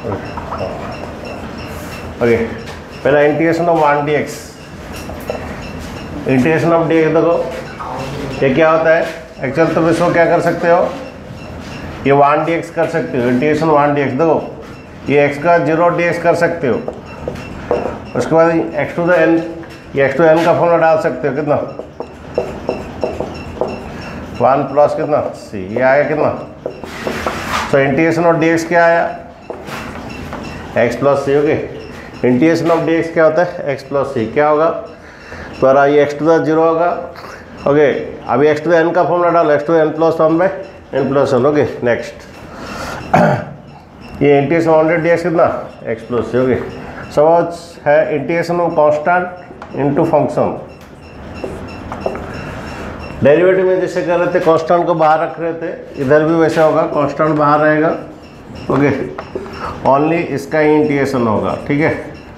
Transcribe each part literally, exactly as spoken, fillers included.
Okay, पहला integration of one d x, integration of d x देखो ये क्या होता है एक्चुअल, तुम इसको क्या कर सकते हो, ये वन डी एक्स कर सकते हो, इंटीग्रेशन वन डी एक्स देखो, ये एक्स का जीरो डी एक्स कर सकते हो, उसके बाद एक्स टू द एन, ये एक्स टू एन का फॉर्मूला डाल सकते हो, कितना वन प्लस कितना सी, ये आया कितना, so integration of d x क्या आया x plus C. Okay, integration of d x क्या होता है एक्स प्लस सी, क्या होगा तो ये एक्स टू द जीरो होगा। ओके, अभी एक्स टू द एन का फॉर्मूला डालो, x to the n plus one by n plus one. Okay next, ये इंटीग्रेशन हंड्रेड डी एक्स कितना एक्स प्लस सी। ओके, सपोज है integration of constant into function, derivative में जैसे कर रहे थे कांस्टेंट को बाहर रख रहे थे, इधर भी वैसा होगा, कांस्टेंट बाहर रहेगा। ओके, ओनली इसका ही इंटीग्रेशन होगा, ठीक है।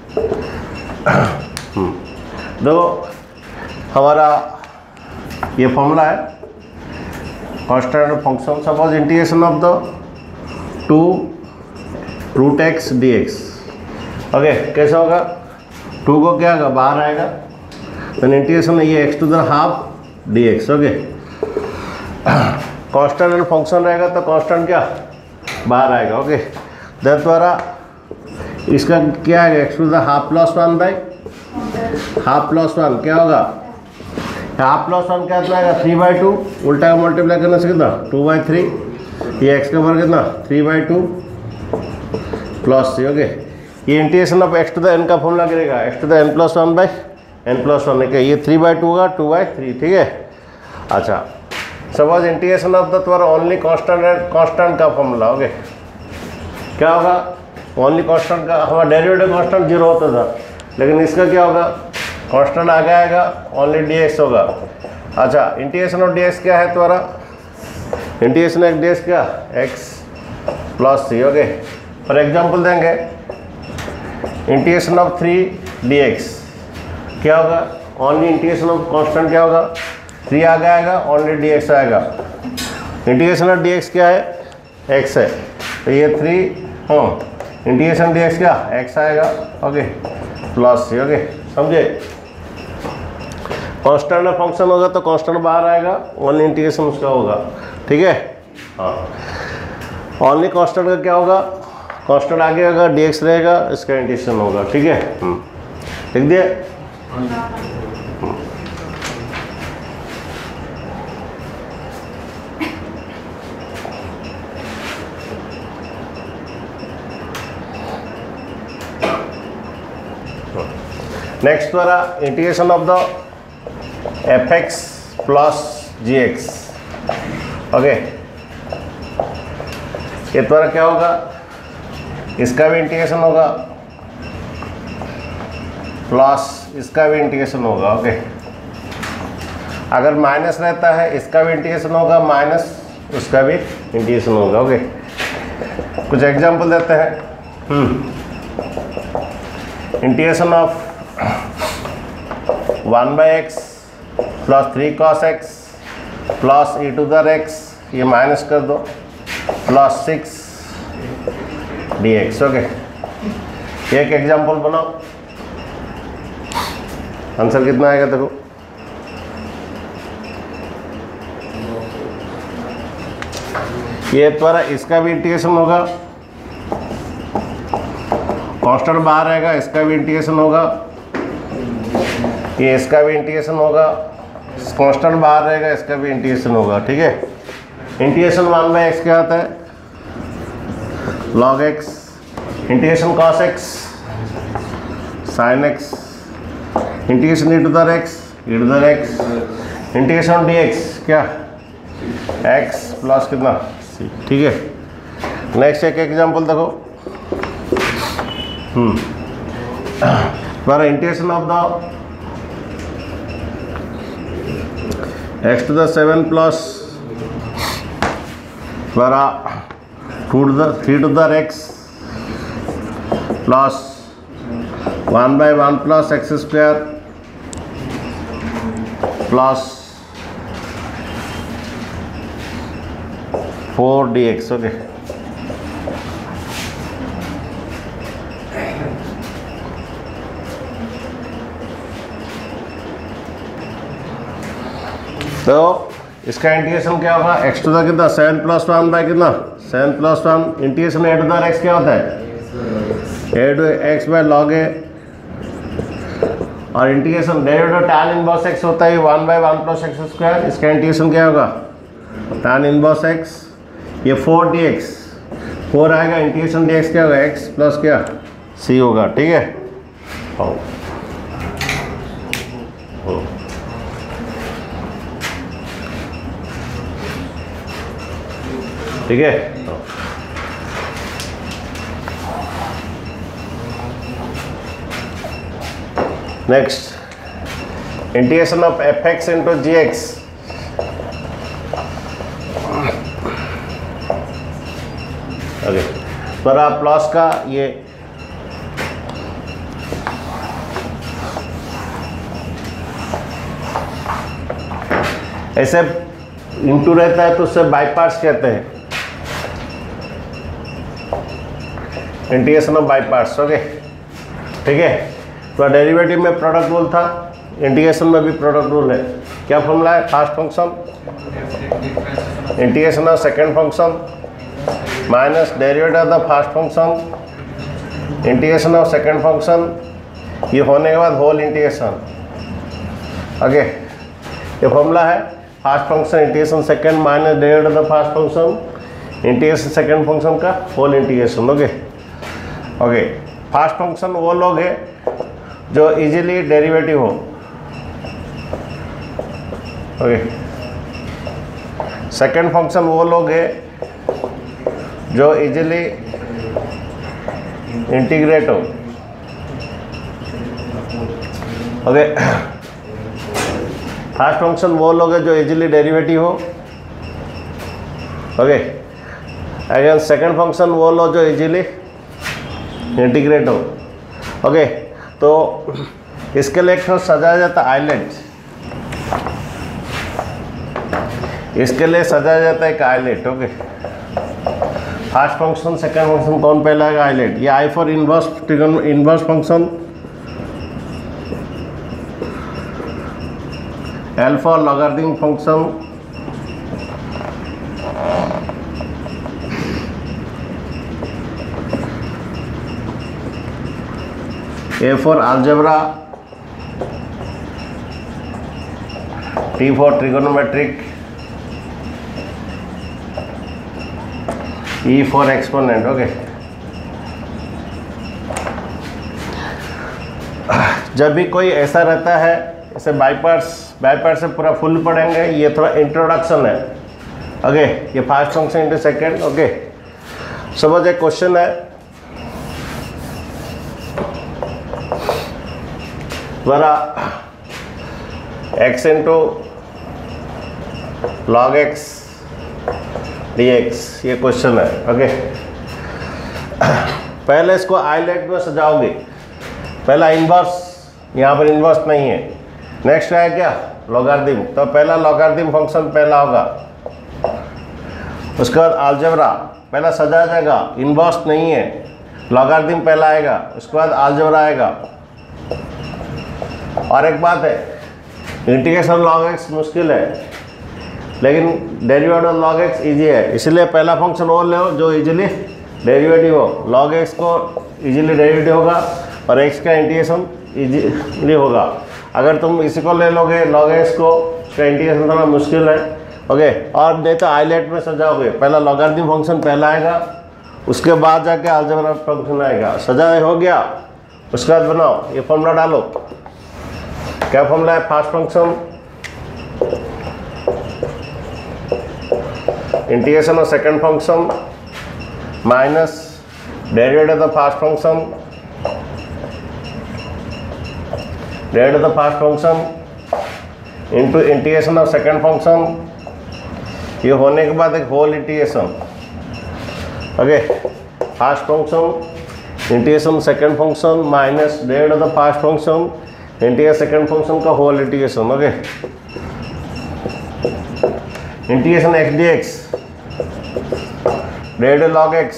देखो हमारा ये फॉर्मूला है constant function, suppose integration of the two root x d x. Okay, कैसा होगा, टू को क्या होगा बाहर आएगा, तो इंटीग्रेशन ये x to the half d x. Okay, constant and function रहेगा तो कांस्टेंट क्या बाहर आएगा। ओके, दस द्वारा इसका क्या आएगा x to the half plus one by half plus one, क्या होगा हाफ प्लस वन क्या आएगा थ्री बाई टू, उल्टा का मल्टीप्लाई करने से कितना टू बाई थ्री, ये एक्स का वर्ग कितना three by two plus three. Okay, ये integration of x to the n का फॉर्मूला करेगा x to the n plus one by n plus one, है ये थ्री बाई टू होगा टू बाई थ्री, ठीक है। अच्छा, सपोज इंटीग्रेशन ऑफ द तुम्हारा ओनली कांस्टेंट एंड कांस्टेंट का फॉर्मूला। ओके, क्या होगा ओनली कांस्टेंट का, हमारा डेरिवेटिव कांस्टेंट जीरो होता था, लेकिन इसका क्या होगा कांस्टेंट आगे आएगा, ओनली डी एक्स होगा। अच्छा, इंटीग्रेशन ऑफ डी एक्स क्या है तुम्हारा, इंटीग्रेशन ऑफ डी एक्स क्या x plus C. Okay, for example देंगे integration of three d x क्या होगा, ओनली इंटीग्रेशन ऑफ कांस्टेंट क्या होगा थ्री आगे आएगा, ओनली डी एक्स आएगा। इंटीग्रेशन ऑफ डी एक्स क्या है एक्स है, तो ये थ्री हाँ इंटीग्रेशन डी एक्स क्या एक्स आएगा। ओके, प्लस सी। ओके, समझे, कांस्टेंट ऑफ फंक्शन होगा तो कांस्टेंट बाहर आएगा, ओनली इंटीग्रेशन उसका होगा, ठीक है। हाँ, ओनली कांस्टेंट का क्या होगा, कांस्टेंट आगे होगा, डी एक्स रहेगा, इसका इंटीग्रेशन होगा, ठीक है। लिख दिए। नेक्स्ट द्वारा integration of the f x plus g x. Okay, ये द्वारा क्या होगा, इसका भी इंटीग्रेशन होगा प्लस इसका भी इंटीग्रेशन होगा। ओके, अगर माइनस रहता है इसका भी इंटीग्रेशन होगा, माइनस उसका भी इंटीग्रेशन होगा। ओके, कुछ एग्जांपल देते हैं। Integration of one by x plus three cos x plus e to the x, ये माइनस कर दो, plus six d x. Okay, एक एग्जांपल बनाओ, आंसर कितना आएगा देखो। ये द्वारा इसका भी इंटीग्रेशन होगा, कांस्टेंट बाहर रहेगा, इसका भी इंटीग्रेशन होगा, ये इसका भी इंटीग्रेशन होगा, कांस्टेंट बाहर रहेगा, इसका भी इंटीग्रेशन होगा, ठीक है। इंटीग्रेशन वन बाई एक्स क्या होता है log x, integration cos x sine x, integration e to the x e to the x, integration d x क्या एक्स प्लस कितना सी, ठीक है। नेक्स्ट एक एग्जांपल देखो, हम्म हमारा integration of the x to the seven plus हमारा two to the three to the x plus one by one plus x square plus four d x. Okay, तो इसका integration क्या होगा, x to the कितना seven plus one by कितना seven plus one integration a to the x क्या होता है a to x by log a, और integration derivative tan inverse x होता है one by one plus x square, इसका integration क्या होगा tan इनवर्स एक्स, ये फोर डी एक्स फोर आएगा, इंटीग्रेशन डी एक्स क्या होगा एक्स प्लस क्या सी होगा, ठीक है। हाँ ठीक है। Next integration of f x into g x, okay पर आप प्लस का ये ऐसे इंटू रहता है तो उससे बाई पार्ट्स कहते हैं, integration of by parts, okay ठीक है। तो डेरिवेटिव में प्रोडक्ट रूल था, इंटीग्रेशन में भी प्रोडक्ट रूल है। क्या फॉर्मूला है, first function integration of second function minus derivative of the first function integration of second function, ये होने के बाद whole integration, okay okay formula है first function integration second minus derivative of the first function integration second function का whole integration, okay okay. First function वो लोग है जो इजीली डेरिवेटिव हो, ओके। सेकेंड फंक्शन वो लोग है जो इजीली इंटीग्रेट हो, ओके। फर्स्ट फंक्शन वो लोग है जो इजीली डेरिवेटिव हो, ओके। अगेन सेकेंड फंक्शन वो लोग जो इजीली इंटीग्रेट हो, ओके। तो इसके लिए एक सजाया जाता है आइलेट, इसके लिए सजाया जाता है एक ILATE, okay. First function second function कौन पहला है, आइलेट। ये I for inverse trigon inverse function, L for logarithm function, A for algebra, T for trigonometric, E for exponent, okay. जब भी कोई ऐसा रहता है इसे बाई पार्ट्स बाई पार्ट्स से पूरा फुल पढ़ेंगे, ये थोड़ा इंट्रोडक्शन है, ओके। ये first function into second, okay. Suppose एक क्वेश्चन है, द्वारा x into log x d x, ये क्वेश्चन है, ओके। पहले इसको आइलेट में सजाओगे, पहला इन्वर्स, यहाँ पर इन्वर्स नहीं है। नेक्स्ट है क्या, लॉगरिथम, तो पहला लॉगरिथम फंक्शन पहला होगा, उसके बाद अलजेब्रा पहला सजाया जाएगा, इन्वर्स नहीं है, लॉगरिथम पहला आएगा, उसके बाद अलजेब्रा आएगा। और एक बात है, इंटीग्रेशन लॉग एक्स मुश्किल है, लेकिन डेरिवेटिव लॉग एक्स इजी है, इसलिए पहला फंक्शन वो ले जो इजीली डेरिवेटिव हो। लॉग एक्स को इजीली डेरिवेटिव होगा और एक्स का इंटीग्रेशन इजीली होगा। अगर तुम इसी को ले लोगे लॉग एक्स को, उसका इंटीग्रेशन थोड़ा मुश्किल है, ओके। और नहीं तो आइलेट में सजाओगे, पहला लॉगरिथम फंक्शन पहला आएगा, उसके बाद जाके अलजेब्रा फंक्शन आएगा। सजा हो गया, उसके बाद बनाओ, ये फॉर्मूला डालो। क्या फॉर्मूला है, first function integration of second function minus derivative of the first function derivative of the first function into integration of second function, ये होने के बाद एक whole integration, okay. First function integration second function minus derivative of the first function integration second function का whole integration, okay. Integration x d x derivative log x,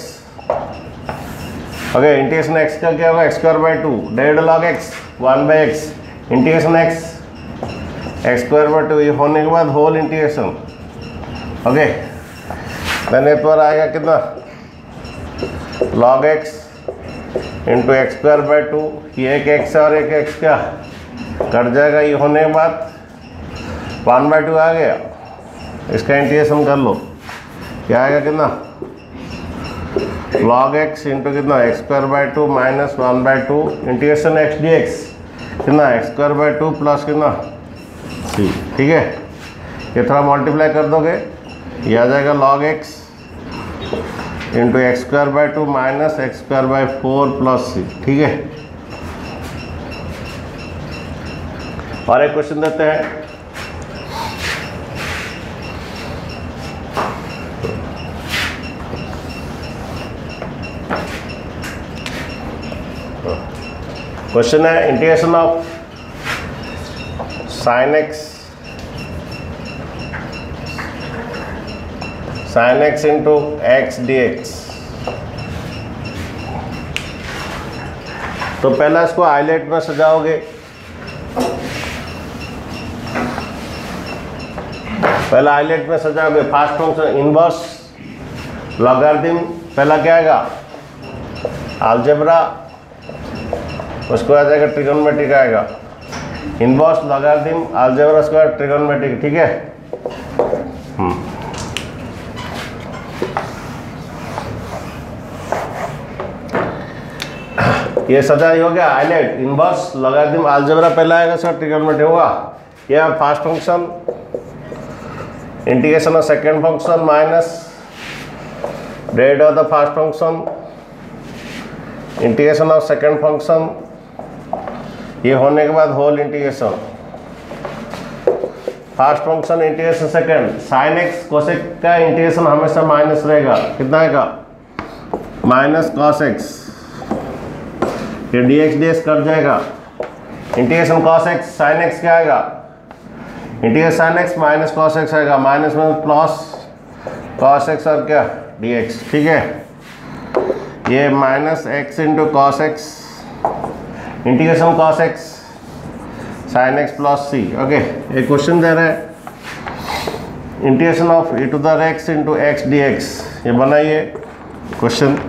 okay. Integration x का क्या होगा, x square by two, derivative log x one by x, integration x x square by two, ये होने के बाद whole integration. Okay, then एक बार आएगा कितना, log x into x square by two, ये एक एक्स और एक एक्स क्या कट जाएगा, ये होने के बाद वन बाय टू आ गया, इसका इंटीग्रेशन कर लो, क्या आएगा कितना, लॉग एक्स इंटू कितना x square by two minus one by two integration x d x कितना x square by two plus कितना सी। ठीक है, ये थोड़ा मल्टीप्लाई कर दोगे, ये आ जाएगा log x into x square by two minus x square by four plus C. ठीक है, और एक क्वेश्चन देते हैं, क्वेश्चन है integration of sine x sine x into x d x. तो पहला इसको हाईलाइट में सजाओगे, पहला हाईलाइट में सजाओगे, फास्ट फंक्शन इनवर्स लॉगरिथम, पहला क्या आएगा अलजेब्रा, उसको आ जाएगा ट्रिगोनोमेट्रिक आएगा, इनवर्स लॉगरिथम अलजेब्रा उसके बाद ट्रिगोनोमेट्रिक। ठीक है, हम्म ये सजा ही हो गया हाईलाइट, इनवर्स लॉगरिथम अलजेब्रा पहला आएगा, सर ट्रिगोनोमेट्रिक होगा। यह first function integration of second function minus derivative of the first function integration of second function, ये होने के बाद whole integration first function integration second, sine x cosec का इंटीग्रेशन हमेशा माइनस रहेगा, कितना आएगा माइनस कॉस एक्स, ये d x d x cut जाएगा, integration cos x sine x क्या आएगा, integration sine x minus cos x आएगा, माइनस में प्लस कॉस एक्स और क्या डी एक्स। ठीक है, ये minus x into cos x integration cos x sine x plus सी। ओके, एक क्वेश्चन दे रहा है integration of e to the x into x d x, ये बनाइए क्वेश्चन।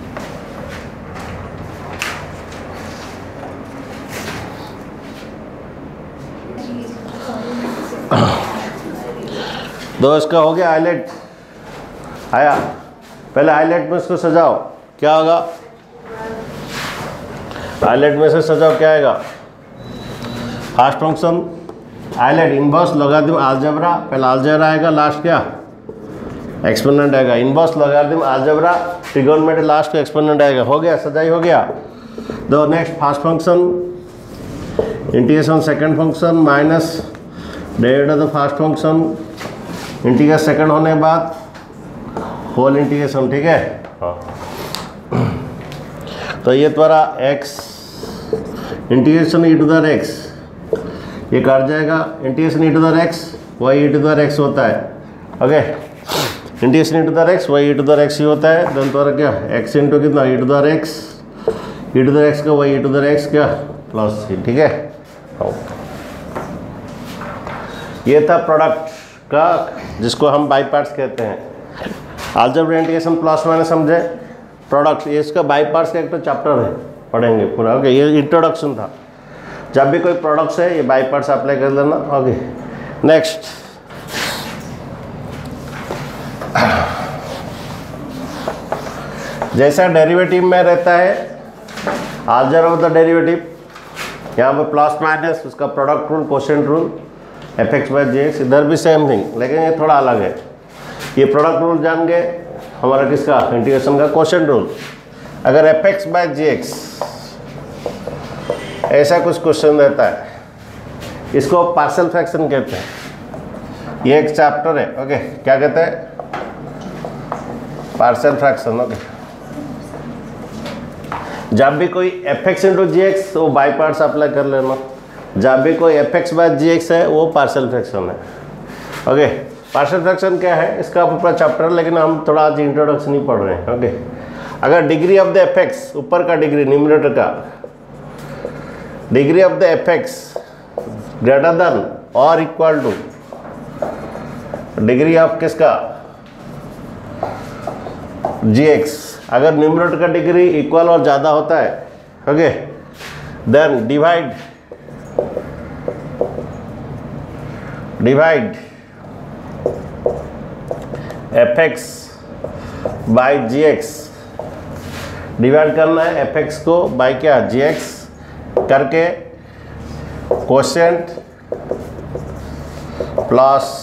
दो इसका हो गया हाईलाइट आया, पहले हाईलाइट में इसको सजाओ, क्या होगा हाईलाइट में से सजाओ, क्या आएगा first function ILATE inverse logarithm algebra, पहला अलजेब्रा आएगा, लास्ट क्या एक्सपोनेंट आएगा, inverse logarithm algebra trigonometry last का एक्सपोनेंट आएगा। हो गया, सजाई हो गया। दो next first function integration second function minus derivative of the first function integration second होने के बाद होल इंटीग्रेशन। ठीक है, हाँ। तो ये तुम्हारा x integration e to the x, ये कट जाएगा, integration e to the x वही ई टू द एक्स होता है। Okay, integration e to the x वही ई टू द एक्स ही होता है। देन तुम्हारा क्या x इंटू कितना e to the x, e to the x का वही ई टू द एक्स क्या प्लस सी। ठीक है, ये था प्रोडक्ट का जिसको हम बाई पार्ट्स कहते हैं। अलजेब्रा इंटीग्रेशन प्लस माइनस समझे, प्रोडक्ट ये इसका बाई पार्ट्स का एक तो चैप्टर है, पढ़ेंगे पूरा। ओके, ये इंट्रोडक्शन था। जब भी कोई प्रोडक्ट्स है ये बाई पार्ट्स अप्लाई कर लेना। ओके, नेक्स्ट जैसा डेरिवेटिव में रहता है अलजेब्रा ऑफ द डेरिवेटिव, यहाँ पे प्लस माइनस उसका product rule, quotient rule, f x by g x, इधर भी सेम थिंग, लेकिन ये थोड़ा अलग है। ये प्रोडक्ट रूल जान गए हमारा किसका इंटीग्रेशन का कोशेंट रूल। अगर f x by g x ऐसा कुछ क्वेश्चन रहता है, इसको पार्शियल फ्रैक्शन कहते हैं। ये एक चैप्टर है। ओके, क्या कहते हैं पार्शियल फ्रैक्शन। ओके, जब भी कोई f x into g x वो बाई पार्ट्स अप्लाई कर लेना, जब भी कोई f x by g x है वो पार्शियल फ्रैक्शन है। ओके, पार्शियल फ्रैक्शन क्या है इसका पूरा चैप्टर, लेकिन हम थोड़ा आज इंट्रोडक्शन ही पढ़ रहे हैं। ओके, अगर degree of the f x, ऊपर का डिग्री न्यूमरेटर का degree of the f x greater than और इक्वल टू डिग्री ऑफ किसका, जी एक्स। अगर न्यूमरेटर का डिग्री इक्वल और ज़्यादा होता है, okay, then divide divide f x by g x. Divide करना है एफ एक्स को बाई क्या, जी एक्स करके कोशेंट प्लस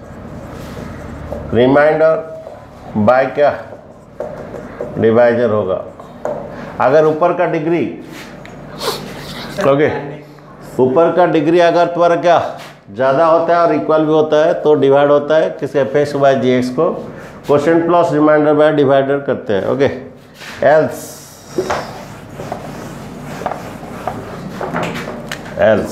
रिमाइंडर बाय क्या, डिवाइजर होगा। अगर ऊपर का डिग्री, ओके, ऊपर का डिग्री अगर तुम्हारा क्या ज़्यादा होता है और इक्वल भी होता है तो डिवाइड होता है किस, f x by g x को quotient plus remainder by divider करते हैं, ओके। एल्स एल्स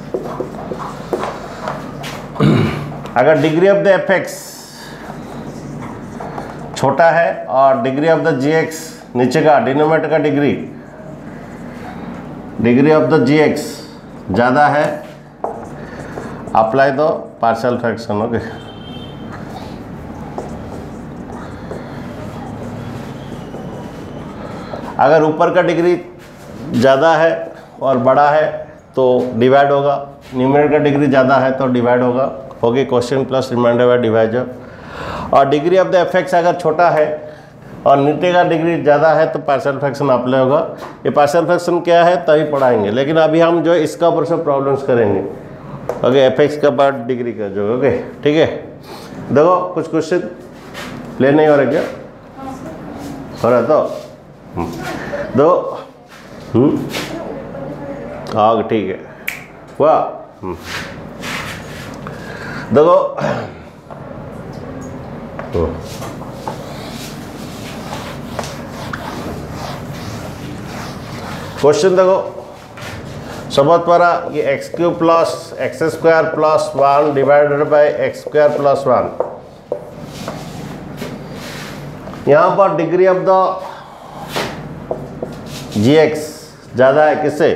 अगर degree of the f x छोटा है और degree of the g x नीचे का डिनोमिनेटर का degree degree of the g x ज़्यादा है, अप्लाई दो पार्शियल फ्रैक्शन, ओके। अगर ऊपर का डिग्री ज़्यादा है और बड़ा है तो डिवाइड होगा, न्यूमरेटर का डिग्री ज़्यादा है तो डिवाइड होगा, होगी question plus remainder by divisor. और degree of the f x अगर छोटा है और नीचे का डिग्री ज़्यादा है तो पार्शियल फ्रैक्शन अप्लाई होगा। ये पार्शियल फ्रैक्शन क्या है तभी पढ़ाएंगे, लेकिन अभी हम जो इसका ऊपर से प्रॉब्लम्स करेंगे, ओके, एफ एक्स का बाद डिग्री का जो, ओके, ठीक है। देखो कुछ क्वेश्चन प्ले नहीं हो रहे क्या, हो रहा तो दो, हाँ ठीक है, वाह, देखो क्वेश्चन देखो, समझ पड़ा, ये x cube plus x square plus one divided by x square plus one. यहाँ पर degree of the g x ज़्यादा है किससे,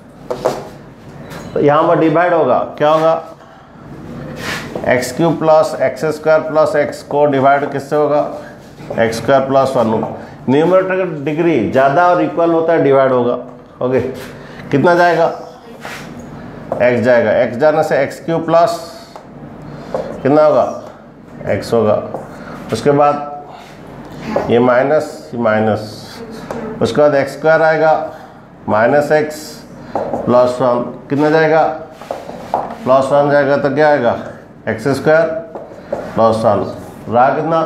तो यहाँ पर डिवाइड होगा, क्या होगा, x cube plus x square plus x को डिवाइड किससे होगा, x square plus one. Numerator का डिग्री ज़्यादा और इक्वल होता है, डिवाइड होगा, ओके। कितना जाएगा, एक्स जाएगा, एक्स जाने से एक्स क्यूब प्लस कितना होगा, एक्स होगा। उसके बाद ये माइनस ये माइनस, उसके बाद एक्स स्क्वायर आएगा माइनस एक्स प्लस वन, कितना जाएगा, प्लस वन जाएगा तो क्या आएगा, एक्स स्क्वायर प्लस वन, रहा कितना,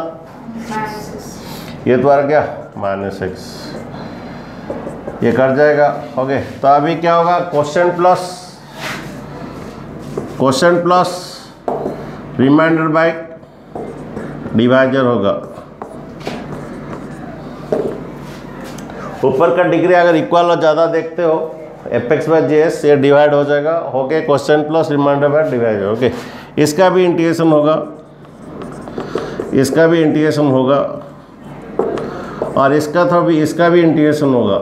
ये तुम्हारा क्या, माइनस एक्स, ये कट जाएगा, ओके। तो अभी क्या होगा, question plus question plus remainder by divisor होगा। ऊपर का डिग्री अगर इक्वल और ज़्यादा देखते हो, f x by g s, ये डिवाइड हो जाएगा, okay, question plus remainder by divisor, okay. इसका भी इंटीग्रेशन होगा, इसका भी इंटीग्रेशन होगा, और इसका तो भी इसका भी इंटीग्रेशन होगा।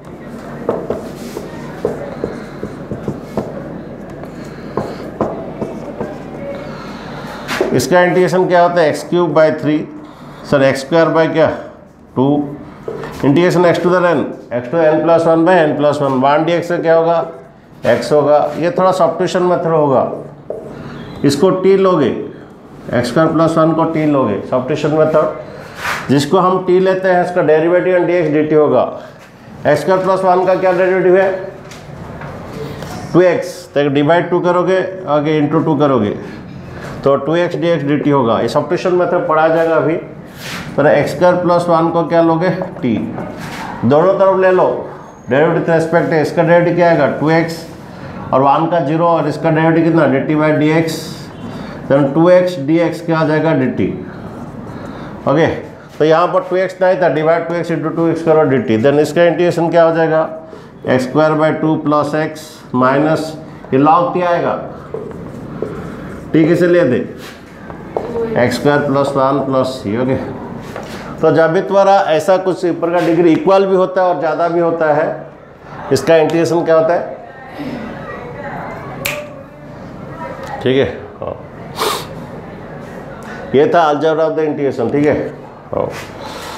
इसका इंटीग्रेशन क्या होता है, x cube by three, sir x square by क्या, two, integration x to the n, x to n plus one by n plus one, one d x से क्या होगा, एक्स होगा। ये थोड़ा सब्स्टिट्यूशन मेथड होगा, इसको टी लोगे, एक्स स्क्वायर प्लस वन को टी लोगे, सब्स्टिट्यूशन मेथड, जिसको हम टी लेते हैं इसका derivative and d x d t होगा। एक्स स्क्वायर प्लस वन का क्या डेरिवेटिव है, टू एक्स, तो डिवाइड टू करोगे, आगे इंटू टू करोगे तो two x d x d t होगा। ये सब्स्टिट्यूशन मेथड पढ़ा जाएगा अभी। तो एक्स स्क्वायर प्लस वन को क्या लोगे, टी, दोनों तरफ ले लो, डेरिवेटिव रेस्पेक्ट है, इसका डेरिवेटिव क्या आएगा, टू एक्स, और वन का जीरो, और इसका डेरिवेटिव कितना, d t by d x, then two x d x क्या आ जाएगा, डी टी, ओके। तो यहाँ पर टू एक्स नहीं था, divide two x into two x करो डी टी, देन इसका इंटीग्रेशन क्या हो जाएगा, x square by two plus x minus, ये लॉग टी आएगा, टी किसे ले दे, x square plus one plus सी, ओके। तो जब भी तुम्हारा ऐसा कुछ ऊपर का डिग्री इक्वल भी होता है और ज़्यादा भी होता है, इसका इंटीग्रेशन क्या होता है, ठीक है। हाँ, ये था अलजेब्रा ऑफ द इंटीग्रेशन। ठीक है। हाँ।